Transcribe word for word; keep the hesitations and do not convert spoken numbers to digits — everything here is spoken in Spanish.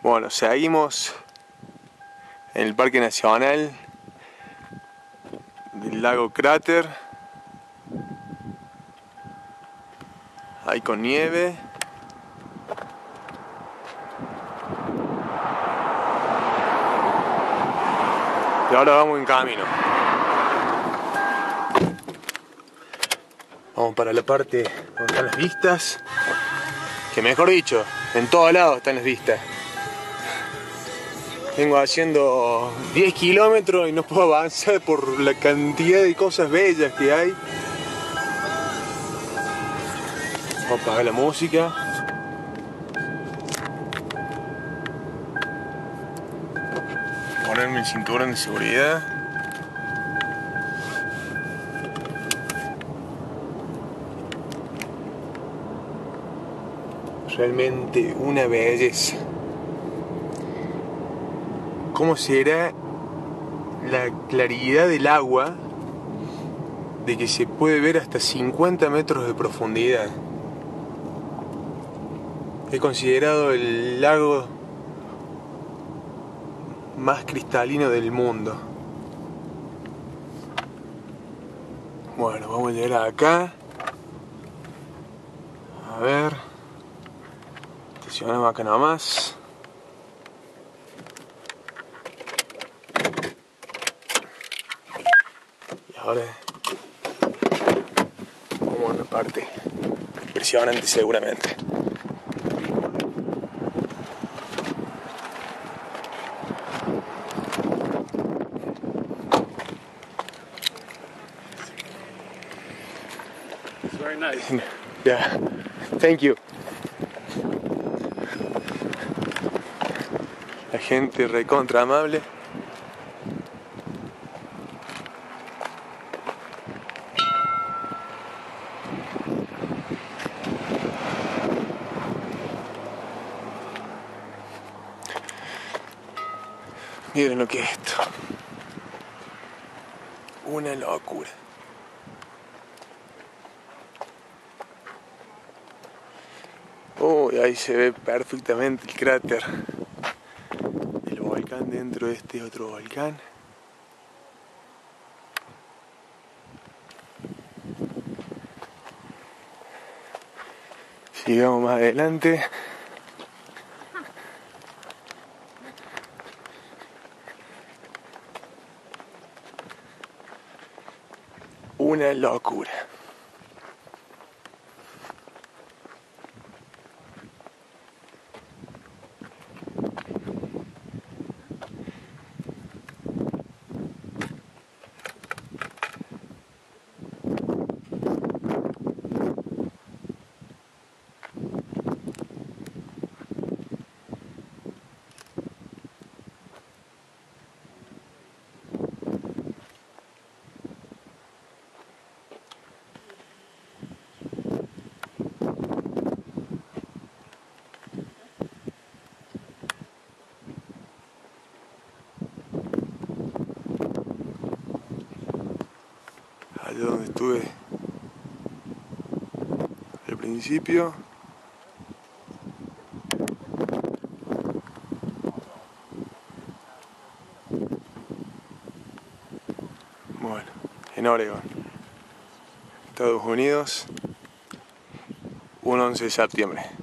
Bueno, seguimos en el Parque Nacional del lago Cráter, ahí con nieve. Y ahora vamos en camino. Vamos para la parte donde están las vistas, que mejor dicho, en todos lados están las vistas. Vengo haciendo diez kilómetros y no puedo avanzar por la cantidad de cosas bellas que hay. Vamos a apagar la música. Ponerme el cinturón de seguridad. Realmente una belleza. ¿Cómo será la claridad del agua de que se puede ver hasta cincuenta metros de profundidad? Es considerado el lago más cristalino del mundo. Bueno, vamos a llegar acá. A ver. Estacionamos acá nomás. Y ahora vamos a una parte impresionante seguramente. Very nice. Yeah, thank you. La gente recontra amable. Miren lo que es esto. Una locura. Oh, y ahí se ve perfectamente el cráter. El volcán dentro de este otro volcán. Sigamos más adelante. Una locura. Allá donde estuve al principio. Bueno, en Oregon, Estados Unidos, un once de septiembre.